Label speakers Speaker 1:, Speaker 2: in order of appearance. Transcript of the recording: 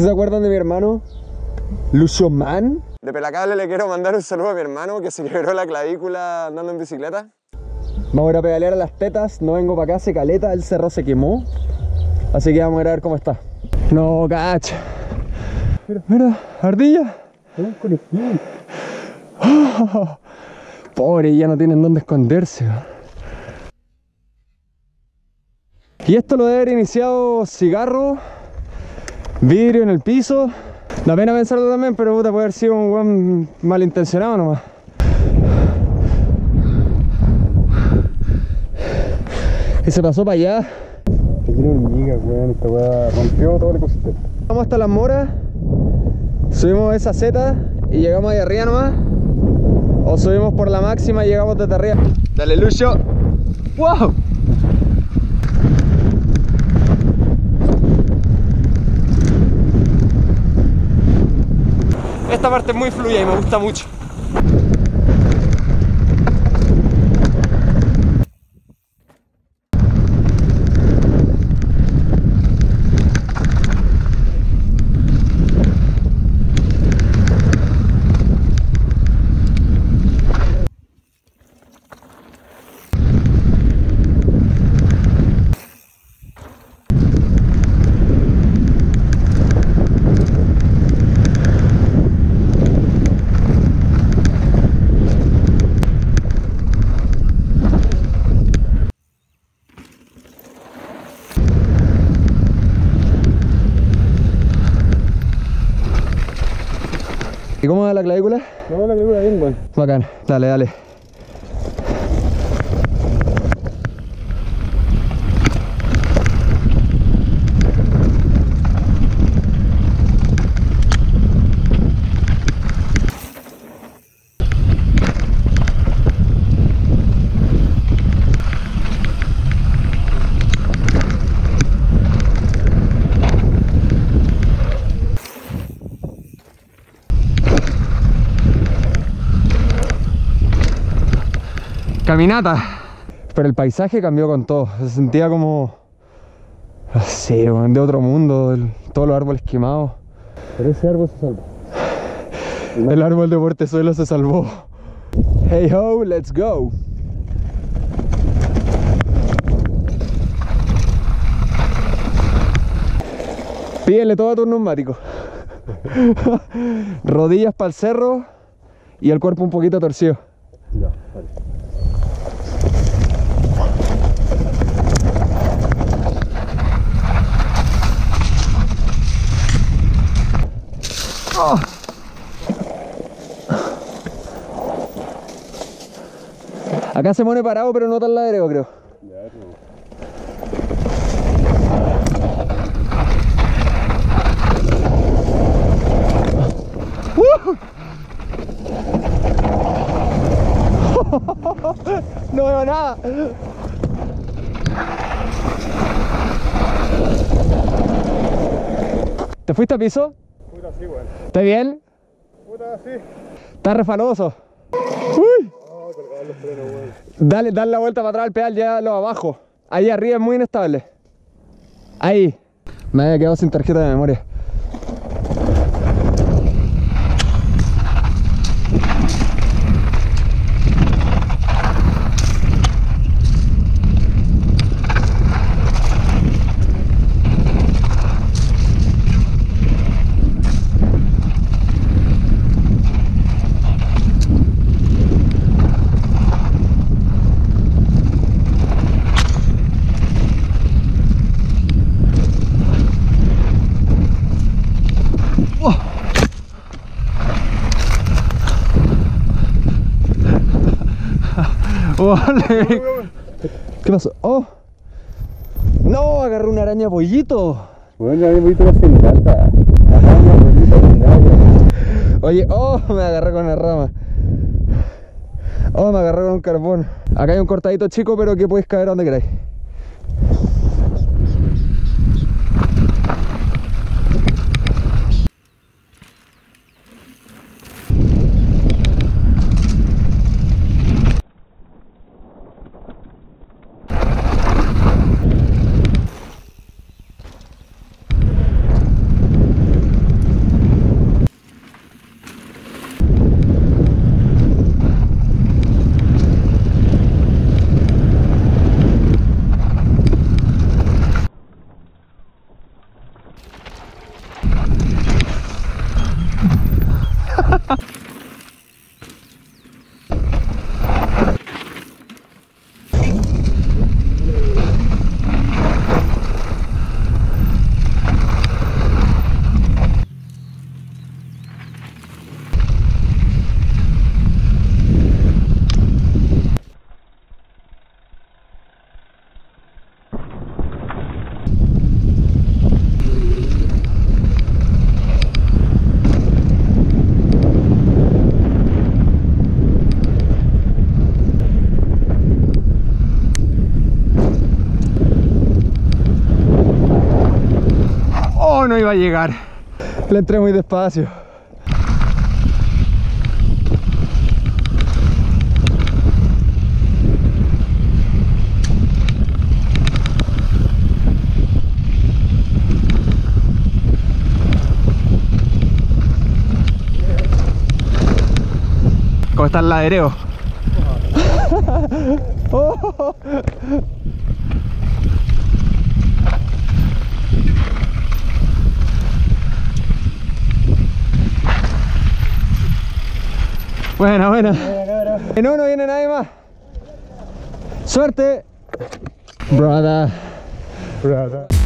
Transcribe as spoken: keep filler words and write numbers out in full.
Speaker 1: se acuerdan de mi hermano, Lucio Man.
Speaker 2: De Pelacable le quiero mandar un saludo a mi hermano que se quebró la clavícula andando en bicicleta.
Speaker 1: Vamos a ir a pedalear a las tetas, no vengo para acá, se caleta, el cerro se quemó. Así que vamos a ir a ver cómo está. No, cacha. Mira, mira, ardilla. Es un conejillo. Oh, pobre, ya no tienen dónde esconderse. Y esto lo debe haber iniciado cigarro, vidrio en el piso. Da pena pensarlo también, pero puta, puede haber sido un buen malintencionado nomás. Y se pasó para allá. Está lleno de hormigas, weón. Esta weá rompió todo el ecosistema. Vamos hasta las moras, subimos esa seta y llegamos ahí arriba nomás. O subimos por la máxima y llegamos desde arriba. Dale, Lucio. ¡Wow! Esta parte es muy fluida y me gusta mucho. ¿Y cómo va la clavícula?
Speaker 2: No, la clavícula bien, weón.
Speaker 1: Bacán, dale, dale. Caminata. Pero el paisaje cambió con todo. Se sentía como, no sé, de otro mundo. El, todos los árboles quemados.
Speaker 2: Pero ese árbol se salvó.
Speaker 1: El árbol de Portezuelo se salvó. Hey ho, let's go. Pídele todo a tus neumáticos. Rodillas para el cerro y el cuerpo un poquito torcido.
Speaker 2: Ya, vale.
Speaker 1: Oh. Acá se pone parado, pero no tan ladreo, creo.
Speaker 2: Ya, no.
Speaker 1: ¡Uh! No veo nada. ¿Te fuiste a piso?
Speaker 2: Puta, sí, weón.
Speaker 1: ¿Estás bien?
Speaker 2: Puta, sí.
Speaker 1: Está refaloso. Uy.
Speaker 2: Oh, colgaban los frenos, weón.
Speaker 1: Dale, dale la vuelta para atrás al pedal, ya lo abajo. Ahí arriba es muy inestable. Ahí. Me había quedado sin tarjeta de memoria. ¿Qué pasó? ¡Oh! ¡No! Agarré una araña pollito.
Speaker 2: Bueno, ya un poquito más en lata. Araña pollito con agua.
Speaker 1: Oye, ¡oh! Me agarré con la rama. ¡Oh! Me agarré con un carbón. Acá hay un cortadito chico, pero que puedes caer donde queráis. no iba a llegar. Le entré muy despacio. ¿Cómo está el ladereo? Oh. Buena, buena. No, no viene nadie más. Suerte. Brother. Brother.